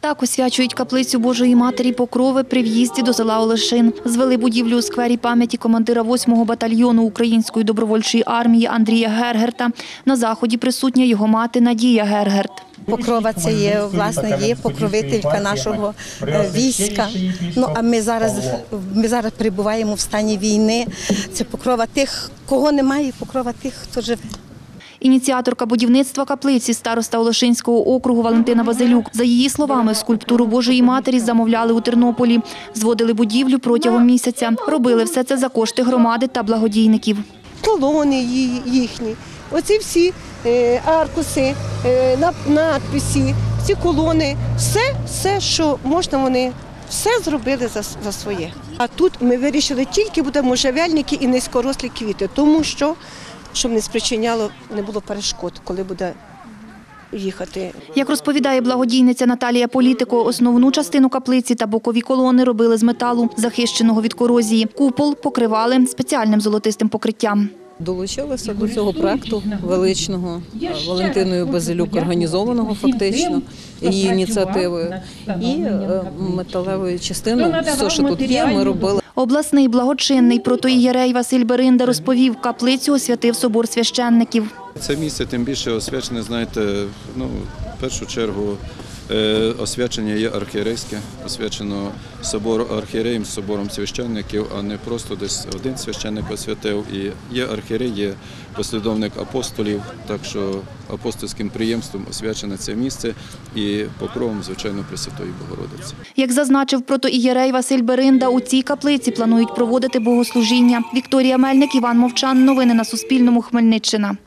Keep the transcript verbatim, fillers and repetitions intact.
Так освячують каплицю Божої Матері Покрови при в'їзді до села Олешин. Звели будівлю у сквері пам'яті командира восьмого батальйону Української добровольчої армії Андрія Гергерта. На заході присутня його мати Надія Гергерт. Покрова – це є, власне, є покровителька нашого війська. Ну, а ми зараз, ми зараз перебуваємо в стані війни. Це покрова тих, кого немає, покрова тих, хто живе. Ініціаторка будівництва каплиці, староста Олешинського округу Валентина Базилюк. За її словами, скульптуру Божої Матері замовляли у Тернополі. Зводили будівлю протягом місяця. Робили все це за кошти громади та благодійників. Колони їхні, оці всі аркуси, надписи, ці колони, все, все, що можна, вони все зробили за, за своє. А тут ми вирішили тільки буде можжевельники і низькорослі квіти, тому що щоб не спричиняло, не було перешкод, коли буде їхати. Як розповідає благодійниця Наталія Політико, основну частину каплиці та бокові колони робили з металу, захищеного від корозії. Купол покривали спеціальним золотистим покриттям. Долучилася до цього проєкту величного Валентиною Базилюк, організованого фактично, її ініціативою. І металевою частиною, все, що тут є, ми робили. Обласний благочинний протоієрей Василь Беринда розповів, каплицю освятив собор священників. Це місце тим більше освячене, знаєте, ну, в першу чергу освячення є архієрейське, освячено собор архієреєм, собором священників, а не просто десь один священник освятив. І є архієрей, є послідовник апостолів, так що апостольським приємством освячене це місце і покровом, звичайно, Пресвятої Богородиці. Як зазначив протоієрей Василь Беринда, у цій каплиці планують проводити богослужіння. Вікторія Мельник, Іван Мовчан. Новини на Суспільному. Хмельниччина.